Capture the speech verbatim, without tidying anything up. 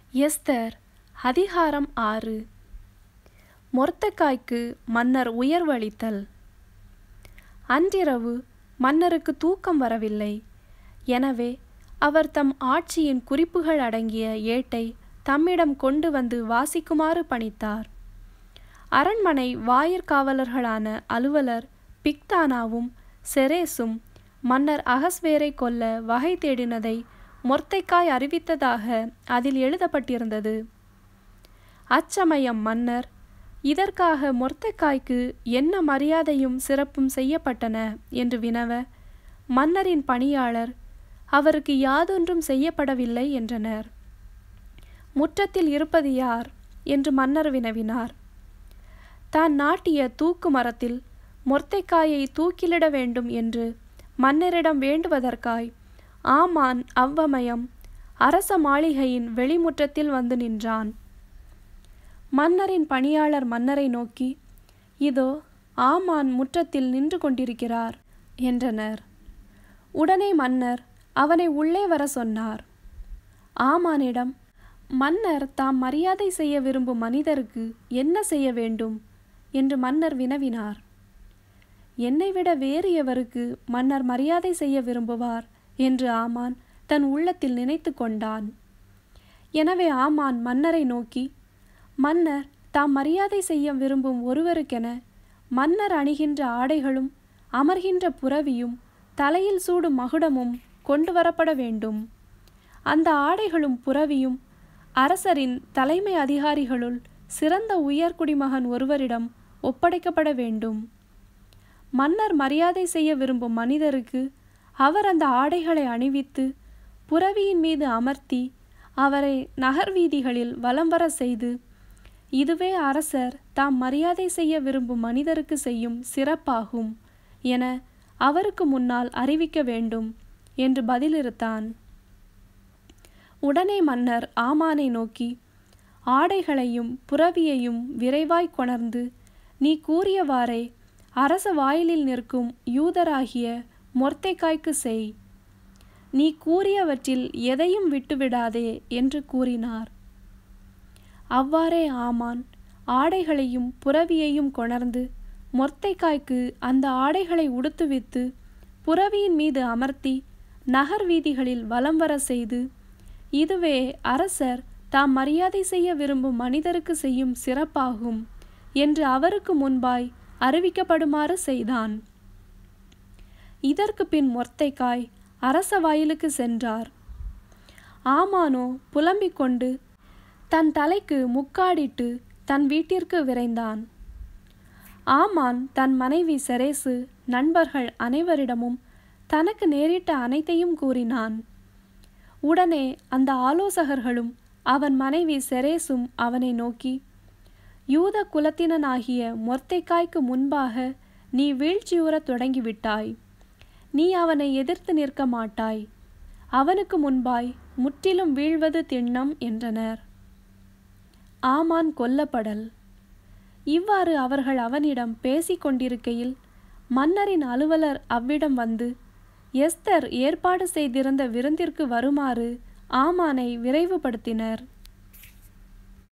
Esther அதிகாரம் ஆறு. மொர்தெகாய்க்கு மன்னர் உயர்வு அளித்தல். அன்றிரவு மன்னருக்கு தூக்கம் வரவில்லை. எனவே அவர் தம் ஆட்சியின் குறிப்புகள் அடங்கிய ஏட்டை தம்மிடம் கொண்டு வந்து வாசிக்குமாறு பணித்தார். அரண்மனை வாயிற்காவலர்களான அலுவலர் பிக்தானாவும் செரேசும் மன்னர் அகஸ்வேரை கொல்ல வகை தேடினதை மொர்தெகாய் அறிவித்ததாக அதில் எழுதப்பட்டிருந்தது. அச்சமயம் மன்னர், இதற்காக மொர்தெகாய்க்கு என்ன மரியாதையும் சிறப்பும் செய்யப்பட்டன என்று வினவ, மன்னரின் பணியாளர், அவருக்கு யாதொன்றும் செய்யப்படவில்லை என்றனர். முற்றத்தில் இருப்பது யார் என்று மன்னர் வினவினார். தான் நாட்டிய தூக்கு மரத்தில் மொர்தெகாயை தூக்கிலிட வேண்டும் என்று மன்னரிடம் வேண்டுவதற்காய் ஆமான் அவ்வமயம் அரச மாளிகையின் வெளிமுற்றத்தில் வந்து நின்றான். மன்னரின் பணியாளர் மன்னரை நோக்கி, இதோ ஆமான் முற்றத்தில் நின்று கொண்டிருக்கிறார் என்றனர். உடனே மன்னர் அவனை உள்ளே வர சொன்னார். ஆமானிடம், மன்னர் தாம் மரியாதை செய்ய விரும்பும் மனிதருக்கு என்ன செய்ய வேண்டும் என்று மன்னர் வினவினார். என்னை விட வேறு எவருக்கு மன்னர் மரியாதை செய்ய விரும்புவார் என்று ஆமான் தன் உள்ளத்தில் நினைத்து கொண்டான். எனவே ஆமான் மன்னரை நோக்கி, மன்னர் தாம் மரியாதை செய்ய விரும்பும் ஒருவருக்கென மன்னர் அணிகின்ற ஆடைகளும் அமர்கின்ற புரவியும் தலையில் சூடும் மகுடமும் கொண்டு வரப்பட வேண்டும். அந்த ஆடைகளும் புரவியும் அரசரின் தலைமை அதிகாரிகளுள் சிறந்த உயர்குடிமகன் ஒருவரிடம் ஒப்படைக்கப்பட வேண்டும். மன்னர் மரியாதை செய்ய விரும்பும் மனிதருக்கு அவர் அந்த ஆடைகளை அணிவித்து புரவியின் மீது அமர்த்தி அவரை நகர் வீதிகளில் வலம் வர செய்து, இதுவே அரசர் தாம் மரியாதை செய்ய விரும்பும் மனிதருக்கு செய்யும் சிறப்பாகும் என அவருக்கு முன்னால் அறிவிக்க வேண்டும் என்று பதிலிறுத்தான். உடனே மன்னர் ஆமானை நோக்கி, ஆடைகளையும் புரவியையும் விரைவாய் கொணர்ந்து நீ கூறியவாறே அரச வாயிலில் நிற்கும் யூதராகிய மொர்தெகாய்க்கு செய். நீ கூறியவற்றில் எதையும் விட்டுவிடாதே என்று கூறினார். அவ்வாறே ஆமான் ஆடைகளையும் புரவியையும் கொணர்ந்து மொர்தெகாய்க்கு அந்த ஆடைகளை உடுத்துவித்து புரவியின் மீது அமர்த்தி நகர் வீதிகளில் வலம் வர செய்து, இதுவே அரசர் தாம் மரியாதை செய்ய விரும்பும் மனிதருக்கு செய்யும் சிறப்பாகும் என்று அவருக்கு முன்பாய் அறிவிக்கப்படுமாறு செய்தான். இதற்கு பின் மொர்தெகாய் அரச வாயிலுக்கு சென்றார். ஆமானோ புலம்பிக் கொண்டு தன் தலைக்கு முக்காடிட்டு தன் வீட்டிற்கு விரைந்தான். ஆமான் தன் மனைவி செரேசு நண்பர்கள் அனைவரிடமும் தனக்கு நேரிட்ட அனைத்தையும் கூறினான். உடனே அந்த ஆலோசகர்களும் அவன் மனைவி செரேசும் அவனை நோக்கி, யூத குலத்தினனாகிய மொர்தெகாய்க்கு முன்பாக நீ வீழ்ச்சியுறத் தொடங்கிவிட்டாய். நீ அவனை எதிர்த்து நிற்க மாட்டாய். அவனுக்கு முன்பாய் முற்றிலும் வீழ்வது திண்ணம் என்றனர். ஆமான் கொல்லப்படல். இவ்வாறு அவர்கள் அவனிடம் பேசிக் கொண்டிருக்கையில் மன்னரின் அலுவலர் அவ்விடம் வந்து, எஸ்தர் ஏற்பாடு செய்திருந்த விருந்திற்கு வருமாறு ஆமானை விரைவுபடுத்தினர்.